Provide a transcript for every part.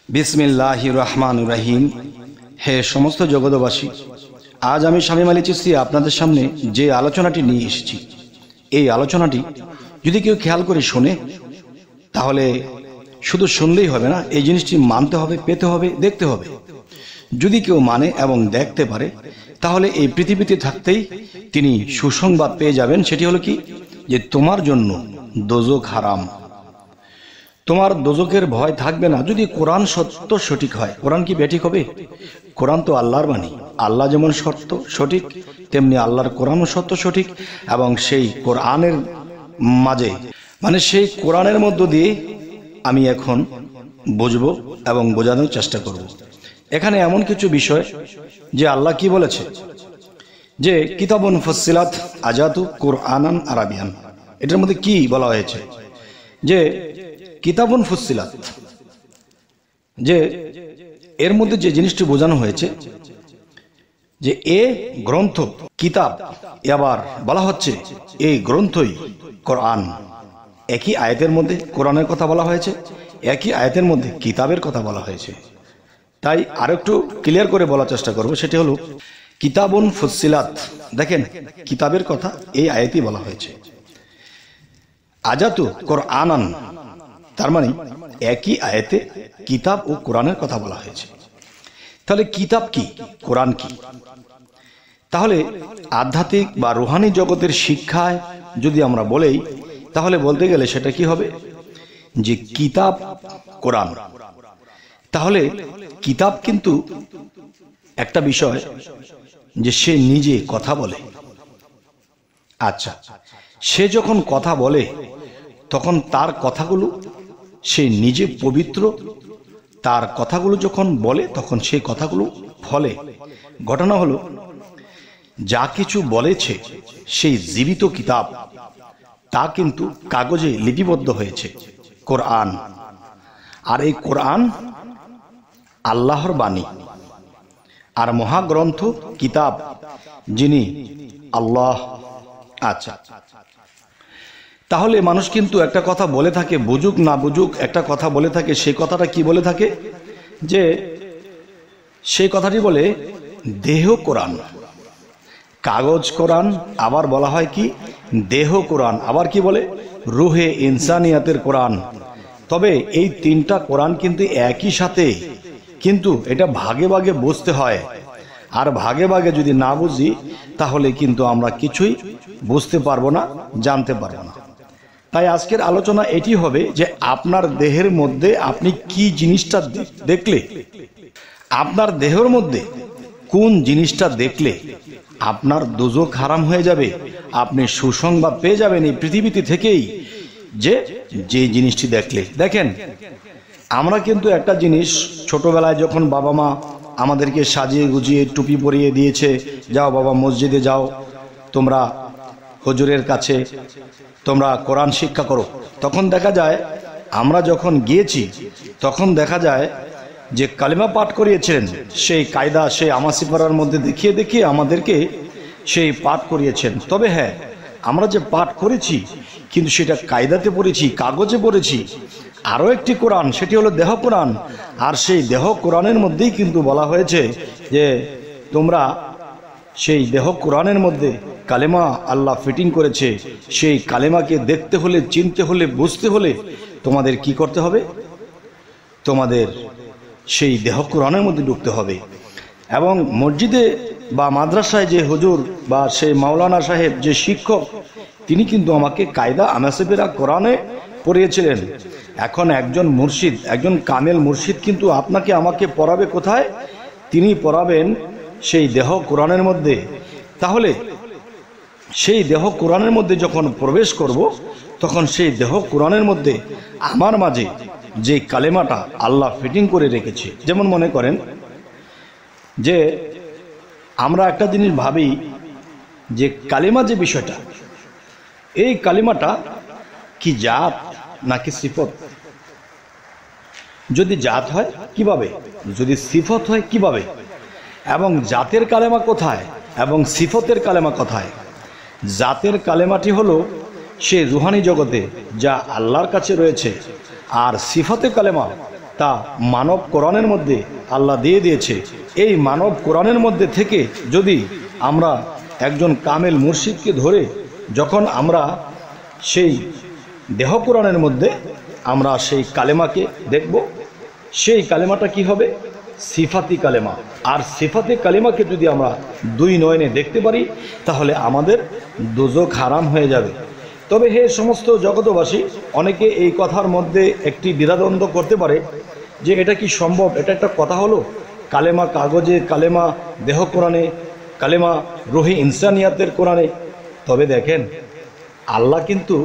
বিসমিল্লাহির রহমানির রহিম। হে সমস্ত জগৎবাসী, আজ আমি শামীম আলী চিশতি আপনাদের সামনে যে আলোচনাটি নিয়ে এসেছি, এই আলোচনাটি যদি কেউ খেয়াল করে শোনে তাহলে শুধু শুনলেই হবে না, এই জিনিসটি মানতে হবে, পেতে হবে, দেখতে হবে। যদি কেউ মানে এবং দেখতে পারে তাহলে এই পৃথিবীতে থাকতেই তিনি সুসংবাদ পেয়ে যাবেন। সেটি হলো কি, যে তোমার জন্য দোজখ হারাম, তোমার দোজখের ভয় থাকবে না যদি কোরআন সত্য সঠিক হয়। কোরআন কি বেঠিক হবে? কোরআন তো আল্লাহর বাণী। আল্লাহ যেমন সত্য সঠিক, তেমনি আল্লাহর কোরআনও সত্য সঠিক। এবং সেই কোরআনের মাঝে সেই কোরআনের মধ্য দিয়ে আমি এখন বুঝবো এবং বোঝানোর চেষ্টা করব। এখানে এমন কিছু বিষয় যে আল্লাহ কি বলেছে, যে কিতাবুন ফুসসিলাত আজাতু কুরআনান আরাবিয়ান, এটার মধ্যে কি বলা হয়েছে, যে কিতাবুন ফুসসিলাত, যে এর মধ্যে যে জিনিসটি বোঝানো হয়েছে যে এ গ্রন্থ কিতাব, আবার বলা হচ্ছে এই গ্রন্থই কোরআন। একই আয়াতের মধ্যে কোরআনের কথা বলা হয়েছে, একই আয়াতের মধ্যে কিতাবের কথা বলা হয়েছে। তাই আরেকটু ক্লিয়ার করে বলার চেষ্টা করব, সেটি হলো কিতাবুন ফুসসিলাত। দেখেন, কিতাবের কথা এই আয়াতেই বলা হয়েছে। আজাতু কোরআনান, তার মানে একই আয়াতে কিতাব ও কোরআনের কথা বলা হয়েছে। তাহলে কিতাব কি, কোরআন কি? তাহলে আধ্যাত্মিক বা রুহানি জগতের শিক্ষায় যদি আমরা বলেই, তাহলে বলতে গেলে সেটা কি হবে, যে কিতাব কোরআন। তাহলে কিতাব কিন্তু একটা বিষয় যে সে নিজে কথা বলে। আচ্ছা, সে যখন কথা বলে তখন তার কথাগুলো সে নিজে পবিত্র, তার কথাগুলো যখন বলে তখন সেই কথাগুলো ফলে। ঘটনা হলো, যা কিছু বলেছে সেই জীবিত কিতাব, তা কিন্তু কাগজে লিপিবদ্ধ হয়েছে, কোরআন। আর এই কোরআন আল্লাহর বাণী, আর মহাগ্রন্থ কিতাব যিনি আল্লাহ। আচ্ছা, তাহলে মানুষ কিন্তু একটা কথা বলে থাকে, বুঝুক না বুঝুক একটা কথা বলে থাকে। সেই কথাটা কি বলে থাকে, যে সেই কথাটি বলে দেহ কোরআন, কাগজ কোরআন, আবার বলা হয় কি দেহ কোরআন, আবার কি বলে রুহে ইনসানিয়াতের কোরআন। তবে এই তিনটা কোরআন কিন্তু একই সাথে, কিন্তু এটা ভাগে ভাগে বুঝতে হয়। আর ভাগে ভাগে যদি না বুঝি তাহলে কিন্তু আমরা কিছুই বুঝতে পারবো না, জানতে পারবো না। তাই আজকের আলোচনা এটি হবে যে আপনার দেহের মধ্যে আপনি কি জিনিসটা দেখলে, আপনার দেহের মধ্যে কোন জিনিসটা দেখলে আপনার দোজখ হারাম হয়ে যাবে, আপনি সুসংবাদ পেয়ে যাবেন এই পৃথিবীতে থেকেই, যে জিনিসটি দেখলে। দেখেন, আমরা কিন্তু একটা জিনিস ছোটবেলায় যখন বাবা মা আমাদেরকে সাজিয়ে গুজিয়ে টুপি পরিয়ে দিয়েছে, যাও বাবা মসজিদে যাও, তোমরা হুজুরের কাছে তোমরা কোরআন শিক্ষা করো, তখন দেখা যায় আমরা যখন গিয়েছি তখন দেখা যায় যে কালিমা পাঠ করিয়েছেন, সেই কায়দা সেই আমাসিপাড়ার মধ্যে দেখিয়ে দেখিয়ে আমাদেরকে সেই পাঠ করিয়েছেন। তবে হ্যাঁ, আমরা যে পাঠ করেছি কিন্তু সেটা কায়দাতে পড়েছি, কাগজে পড়েছি। আরও একটি কোরআন, সেটি হলো দেহ কোরআন। আর সেই দেহ কোরআনের মধ্যেই কিন্তু বলা হয়েছে যে তোমরা সেই দেহ কোরআনের মধ্যে কালেমা আল্লাহ ফিটিং করেছে, সেই কালেমাকে দেখতে হলে, চিনতে হলে, বুঝতে হলে তোমাদের কি করতে হবে, তোমাদের সেই দেহ কোরআনের মধ্যে ঢুকতে হবে। এবং মসজিদে বা মাদ্রাসায় যে হুজুর বা সেই মাওলানা সাহেব যে শিক্ষক, তিনি কিন্তু আমাকে কায়দা আমাসিপেরা কোরআনে পড়িয়েছিলেন। এখন একজন মুর্শিদ, একজন কামেল মুর্শিদ কিন্তু আপনাকে আমাকে পড়াবে কোথায়? তিনি পড়াবেন সেই দেহ কোরআনের মধ্যে। তাহলে সেই দেহ কোরআনের মধ্যে যখন প্রবেশ করব, তখন সেই দেহ কোরআনের মধ্যে আমার মাঝে যে কালেমাটা আল্লাহ ফিটিং করে রেখেছে, যেমন মনে করেন যে আমরা একটা জিনিস ভাবি যে কালেমা যে বিষয়টা, এই কালেমাটা কি জাত নাকি সিফত? যদি জাত হয় কিভাবে, যদি সিফত হয় কিভাবে, এবং জাতের কালেমা কোথায় এবং সিফতের কালেমা কোথায়? জাতের কালেমাটি হলো সে রুহানি জগতে যা আল্লাহর কাছে রয়েছে, আর সিফতে কালেমা তা মানব কোরআনের মধ্যে আল্লাহ দিয়ে দিয়েছে। এই মানব কোরআনের মধ্যে থেকে যদি আমরা একজন কামেল মুর্শিদকে ধরে যখন আমরা সেই দেহ কোরআনের মধ্যে আমরা সেই কালেমাকে দেখব, সেই কালেমাটা কি হবে? সিফাতি কালেমা। আর সিফাতি কালেমাকে যদি আমরা দুই নয়নে দেখতে পারি তাহলে আমাদের দোজখ হারাম হয়ে যাবে। তবে হে সমস্ত জগতবাসী, অনেকে এই কথার মধ্যে একটি দ্বিধাদ্বন্দ্ব করতে পারে যে এটা কি সম্ভব? এটা একটা কথা হলো, কালেমা কাগজে, কালেমা দেহ কোরআনে, কালেমা রুহে ইনসানিয়াতের কোরআনে। তবে দেখেন, আল্লাহ কিন্তু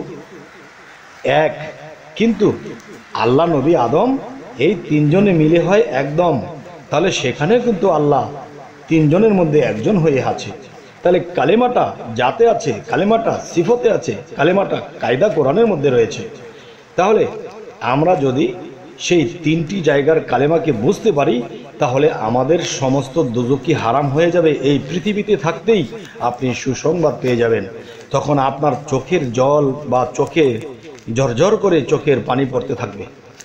এক, কিন্তু আল্লাহ, নবী, আদম এই তিনজনে মিলে হয় একদম। তাহলে সেখানে কিন্তু আল্লাহ তিনজনের মধ্যে একজন হয়ে আছে। তাহলে কালেমাটা জাতে আছে, কালেমাটা সিফতে আছে, কালেমাটা কায়দা কোরআনের মধ্যে রয়েছে। তাহলে আমরা যদি সেই তিনটি জায়গার কালেমাকে বুঝতে পারি তাহলে আমাদের সমস্ত দোজখি হারাম হয়ে যাবে। এই পৃথিবীতে থাকতেই আপনি সুসংবাদ পেয়ে যাবেন। তখন আপনার চোখের জল বা চোখে ঝরঝর করে চোখের পানি পড়তে থাকবে।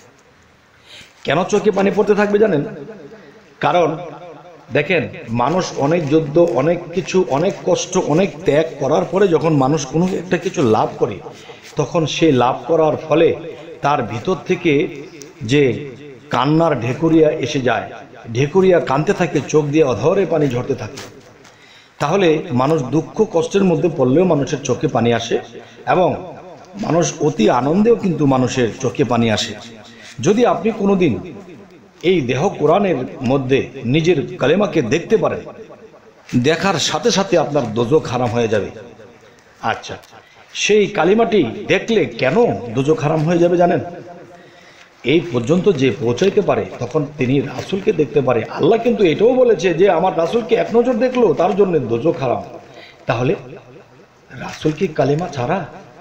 কেন চোখে পানি পড়তে থাকবে জানেন? কারণ দেখেন, মানুষ অনেক যুদ্ধ, অনেক কিছু, অনেক কষ্ট, অনেক ত্যাগ করার পরে যখন মানুষ কোনো একটা কিছু লাভ করে, তখন সে লাভ করার ফলে তার ভিতর থেকে যে কান্নার ঢেকুরিয়া এসে যায়, ঢেকুরিয়া কাঁদতে থাকে, চোখ দিয়ে অধরে পানি ঝরতে থাকে। তাহলে মানুষ দুঃখ কষ্টের মধ্যে পড়লেও মানুষের চোখে পানি আসে, এবং মানুষ অতি আনন্দেও কিন্তু মানুষের চোখে পানি আসে। যদি আপনি কোনোদিন এই দেহ কোরআনের মধ্যে নিজের কালেমাকে দেখতে পারেন, দেখার সাথে সাথে আপনার দোজখ হারাম হয়ে যাবে। আচ্ছা, সেই কালিমাটি দেখলে কেন দোজখ হারাম হয়ে যাবে জানেন? এই পর্যন্ত যে পৌঁছাইতে পারে তখন তিনি রাসূলকে দেখতে পারে। আল্লাহ কিন্তু এটাও বলেছে যে আমার রাসূলকে এক নজর দেখলো তার জন্য দোজখ হারাম। তাহলে রাসূল কি কালেমা ছাড়া?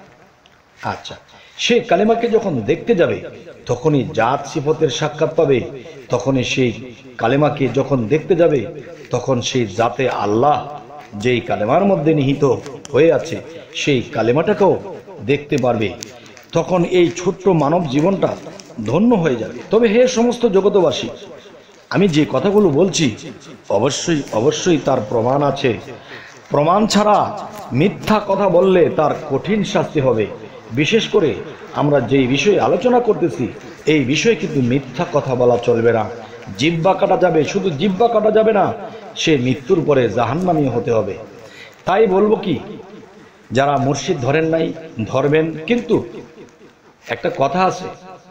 আচ্ছা, সে কালেমাকে যখন দেখতে যাবে তখনই জাত সিফতের সাক্ষাৎ পাবে। তখনই সেই কালেমাকে যখন দেখতে যাবে তখন সেই জাতে আল্লাহ যেই কালেমার মধ্যে নিহিত হয়ে আছে সেই কালেমাটাকেও দেখতে পারবে। তখন এই ছোট্ট মানব জীবনটা ধন্য হয়ে যাবে। তবে হে সমস্ত জগতবাসী, আমি যে কথাগুলো বলছি অবশ্যই অবশ্যই তার প্রমাণ আছে। প্রমাণ ছাড়া মিথ্যা কথা বললে তার কঠিন শাস্তি হবে। বিশেষ করে আমরা যেই বিষয়ে আলোচনা করতেছি এই বিষয়ে কিন্তু মিথ্যা কথা বলা চলবে না। জিহ্বা কাটা যাবে, শুধু জিহ্বা কাটা যাবে না, সে মৃত্যুর পরে জাহান্নামী হতে হবে। তাই বলবো কি, যারা মুর্শিদ ধরেন নাই ধরবেন, কিন্তু একটা কথা আছে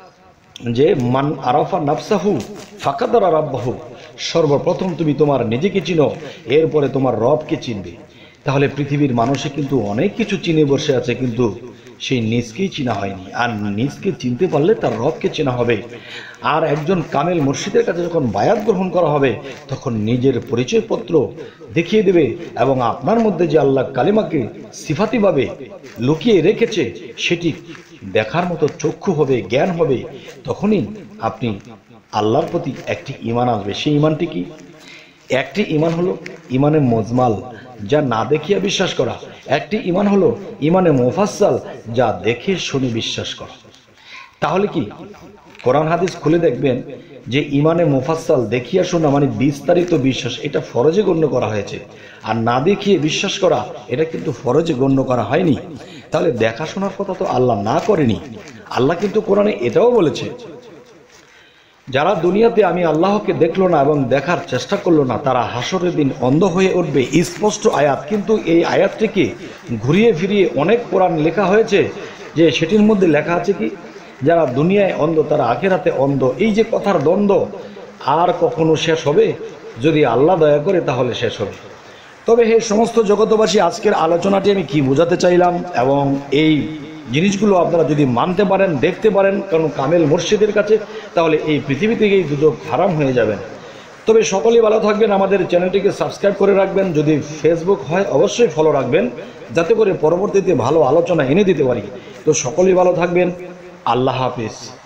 যে মান আরাফা নাফসাহু ফাকাদারা রাব্বাহু, সর্বপ্রথম তুমি তোমার নিজেকে চিনো, এরপরে তোমার রবকে চিনবে। তাহলে পৃথিবীর মানুষে কিন্তু অনেক কিছু চিনে বসে আছে, কিন্তু সেই নিজকেই চিনা হয়নি। আর নিজকে চিনতে পারলে তার রবকে চেনা হবে। আর একজন কামেল মুর্শিদের কাছে যখন বায়াত গ্রহণ করা হবে তখন নিজের পরিচয়পত্র দেখিয়ে দেবে, এবং আপনার মধ্যে যে আল্লাহ কালেমাকে সিফাতিভাবে লুকিয়ে রেখেছে সেটি দেখার মতো চক্ষু হবে, জ্ঞান হবে। তখনই আপনি আল্লাহর প্রতি একটি ঈমান আসবে। সেই ঈমানটি কি? একটি ঈমান হলো ঈমানে মুজমাল, যা না দেখিয়া বিশ্বাস করা। একটি ঈমান হলো ঈমানে মুফাসসাল, যা দেখে শুনে বিশ্বাস করা। তাহলে কি কোরআন হাদিস খুলে দেখবেন যে ঈমানে মুফাসসাল দেখিয়া শোনা মানে বিস্তারিত বিশ্বাস, এটা ফরজে গণ্য করা হয়েছে। আর না দেখিয়ে বিশ্বাস করা এটা কিন্তু ফরজে গণ্য করা হয়নি। তাহলে দেখাশোনার কথা তো আল্লাহ না করেনি। আল্লাহ কিন্তু কোরআনে এটাও বলেছে, যারা দুনিয়াতে আমি আল্লাহকে দেখলো না এবং দেখার চেষ্টা করলো না তারা হাসরের দিন অন্ধ হয়ে উঠবে। স্পষ্ট আয়াত, কিন্তু এই আয়াতটিকে ঘুরিয়ে ফিরিয়ে অনেক কোরআন লেখা হয়েছে যে সেটির মধ্যে লেখা আছে কি, যারা দুনিয়ায় অন্ধ তারা আখিরাতে অন্ধ। এই যে কথার দ্বন্দ্ব আর কখনো শেষ হবে? যদি আল্লাহ দয়া করে তাহলে শেষ হবে। তবে হে সমস্ত জগতবাসী, আজকের আলোচনাটি আমি কি বোঝাতে চাইলাম, এবং এই জিনিসগুলো আপনারা যদি মানতে পারেন, দেখতে পারেন কারণ কামেল মুর্শিদের কাছে, তাহলে এই পৃথিবী থেকেই দোজখ হারাম হয়ে যাবেন। তবে সকলেই ভালো থাকবেন, আমাদের চ্যানেলটিকে সাবস্ক্রাইব করে রাখবেন, যদি ফেসবুক হয় অবশ্যই ফলো রাখবেন, যাতে করে পরবর্তীতে ভালো আলোচনা এনে দিতে পারি। তো সকলেই ভালো থাকবেন, আল্লাহ হাফিজ।